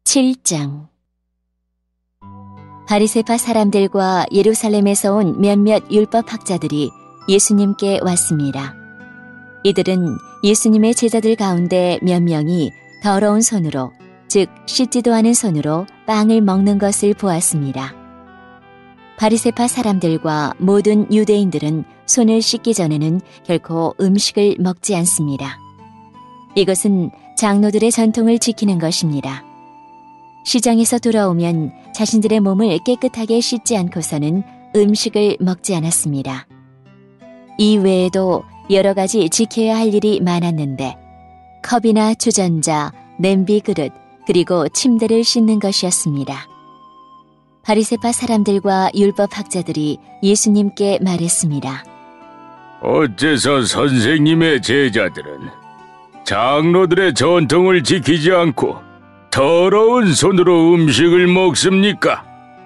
7장. 바리새파 사람들과 예루살렘에서 온 몇몇 율법학자들이 예수님께 왔습니다. 이들은 예수님의 제자들 가운데 몇 명이 더러운 손으로, 즉 씻지도 않은 손으로 빵을 먹는 것을 보았습니다. 바리새파 사람들과 모든 유대인들은 손을 씻기 전에는 결코 음식을 먹지 않습니다. 이것은 장로들의 전통을 지키는 것입니다. 시장에서 돌아오면 자신들의 몸을 깨끗하게 씻지 않고서는 음식을 먹지 않았습니다. 이 외에도 여러 가지 지켜야 할 일이 많았는데 컵이나 주전자, 냄비 그릇, 그리고 침대를 씻는 것이었습니다. 바리새파 사람들과 율법학자들이 예수님께 말했습니다. 어째서 선생님의 제자들은 장로들의 전통을 지키지 않고 더러운 손으로 음식을 먹습니까?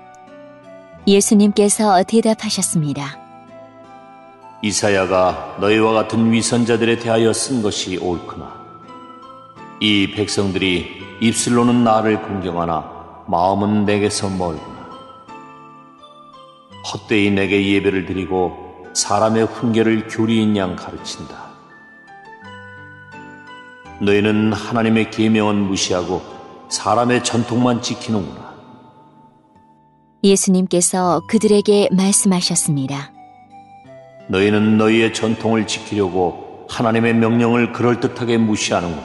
예수님께서 대답하셨습니다. 이사야가 너희와 같은 위선자들에 대하여 쓴 것이 옳구나. 이 백성들이 입술로는 나를 공경하나 마음은 내게서 멀구나. 헛되이 내게 예배를 드리고 사람의 훈계를 교리인 양 가르친다. 너희는 하나님의 계명은 무시하고 사람의 전통만 지키는구나. 예수님께서 그들에게 말씀하셨습니다. 너희는 너희의 전통을 지키려고 하나님의 명령을 그럴듯하게 무시하는구나.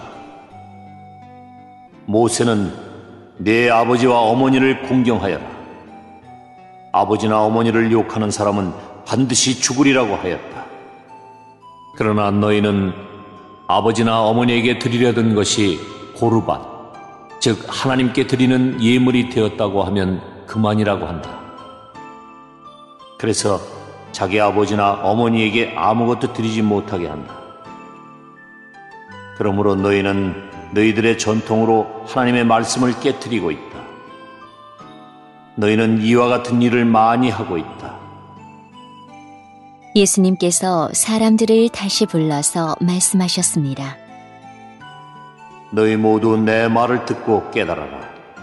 모세는 내 아버지와 어머니를 공경하여라. 아버지나 어머니를 욕하는 사람은 반드시 죽으리라고 하였다. 그러나 너희는 아버지나 어머니에게 드리려던 것이 고르반, 즉 하나님께 드리는 예물이 되었다고 하면 그만이라고 한다. 그래서 자기 아버지나 어머니에게 아무것도 드리지 못하게 한다. 그러므로 너희는 너희들의 전통으로 하나님의 말씀을 깨트리고 있다. 너희는 이와 같은 일을 많이 하고 있다. 예수님께서 사람들을 다시 불러서 말씀하셨습니다. 너희 모두 내 말을 듣고 깨달아라.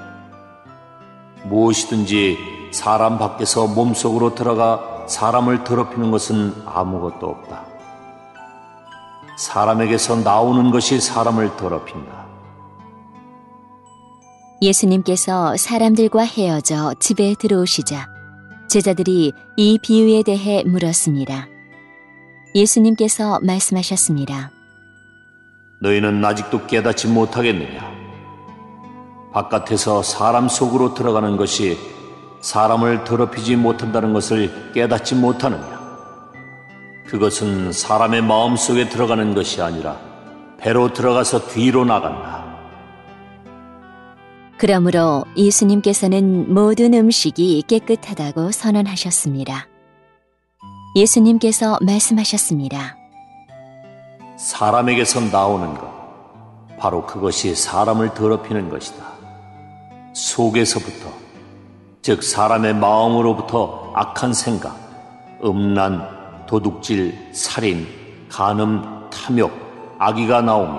무엇이든지 사람 밖에서 몸속으로 들어가 사람을 더럽히는 것은 아무것도 없다. 사람에게서 나오는 것이 사람을 더럽힌다. 예수님께서 사람들과 헤어져 집에 들어오시자 제자들이 이 비유에 대해 물었습니다. 예수님께서 말씀하셨습니다. 너희는 아직도 깨닫지 못하겠느냐? 바깥에서 사람 속으로 들어가는 것이 사람을 더럽히지 못한다는 것을 깨닫지 못하느냐? 그것은 사람의 마음 속에 들어가는 것이 아니라 배로 들어가서 뒤로 나간다. 그러므로 예수님께서는 모든 음식이 깨끗하다고 선언하셨습니다. 예수님께서 말씀하셨습니다. 사람에게서 나오는 것, 바로 그것이 사람을 더럽히는 것이다. 속에서부터, 즉 사람의 마음으로부터 악한 생각, 음란, 도둑질, 살인, 간음, 탐욕, 악의가 나오며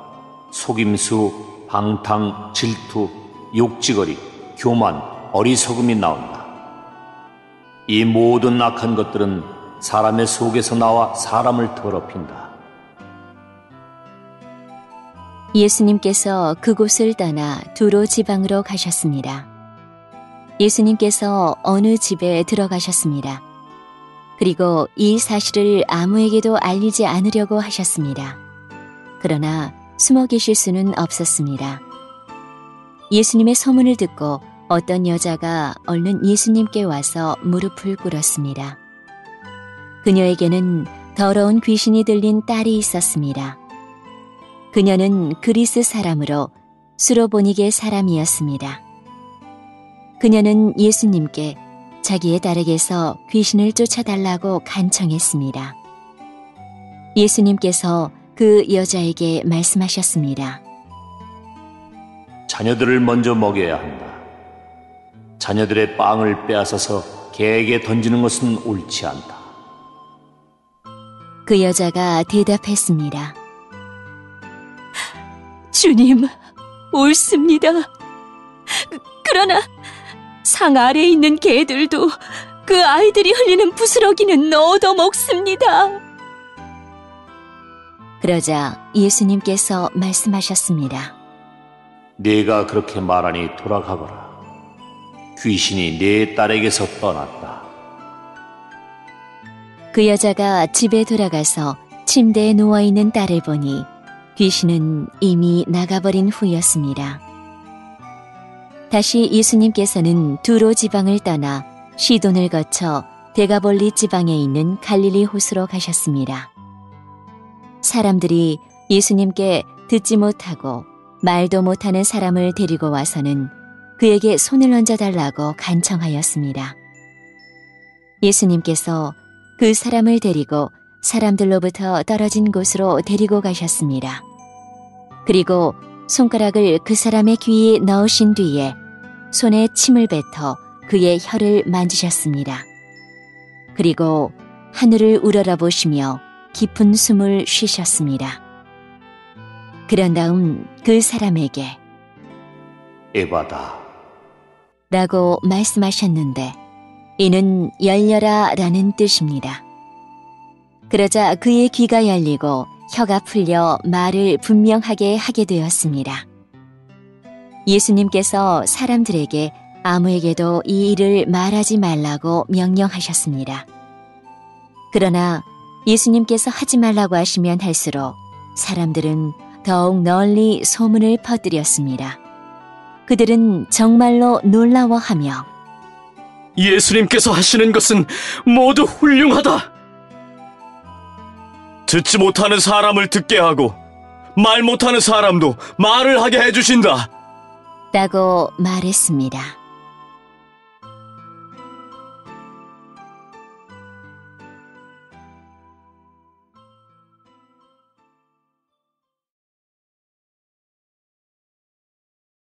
속임수, 방탕, 질투, 욕지거리, 교만, 어리석음이 나온다. 이 모든 악한 것들은 사람의 속에서 나와 사람을 더럽힌다. 예수님께서 그곳을 떠나 두로 지방으로 가셨습니다. 예수님께서 어느 집에 들어가셨습니다. 그리고 이 사실을 아무에게도 알리지 않으려고 하셨습니다. 그러나 숨어 계실 수는 없었습니다. 예수님의 소문을 듣고 어떤 여자가 얼른 예수님께 와서 무릎을 꿇었습니다. 그녀에게는 더러운 귀신이 들린 딸이 있었습니다. 그녀는 그리스 사람으로 수로보니게 사람이었습니다. 그녀는 예수님께 자기의 딸에게서 귀신을 쫓아달라고 간청했습니다. 예수님께서 그 여자에게 말씀하셨습니다. 자녀들을 먼저 먹여야 한다. 자녀들의 빵을 빼앗아서 개에게 던지는 것은 옳지 않다. 그 여자가 대답했습니다. 주님, 옳습니다. 그러나 상 아래에 있는 개들도 그 아이들이 흘리는 부스러기는 얻어먹습니다. 그러자 예수님께서 말씀하셨습니다. 네가 그렇게 말하니 돌아가거라. 귀신이 네 딸에게서 떠났다. 그 여자가 집에 돌아가서 침대에 누워있는 딸을 보니 귀신은 이미 나가버린 후였습니다. 다시 예수님께서는 두로 지방을 떠나 시돈을 거쳐 데가볼리 지방에 있는 갈릴리 호수로 가셨습니다. 사람들이 예수님께 듣지 못하고 말도 못하는 사람을 데리고 와서는 그에게 손을 얹어달라고 간청하였습니다. 예수님께서 그 사람을 데리고 사람들로부터 떨어진 곳으로 데리고 가셨습니다. 그리고 손가락을 그 사람의 귀에 넣으신 뒤에 손에 침을 뱉어 그의 혀를 만지셨습니다. 그리고 하늘을 우러러보시며 깊은 숨을 쉬셨습니다. 그런 다음 그 사람에게 에바다 라고 말씀하셨는데 이는 열려라 라는 뜻입니다. 그러자 그의 귀가 열리고 혀가 풀려 말을 분명하게 하게 되었습니다. 예수님께서 사람들에게 아무에게도 이 일을 말하지 말라고 명령하셨습니다. 그러나 예수님께서 하지 말라고 하시면 할수록 사람들은 더욱 널리 소문을 퍼뜨렸습니다. 그들은 정말로 놀라워하며 예수님께서 하시는 것은 모두 훌륭하다. 듣지 못하는 사람을 듣게 하고 말 못하는 사람도 말을 하게 해주신다. 라고 말했습니다.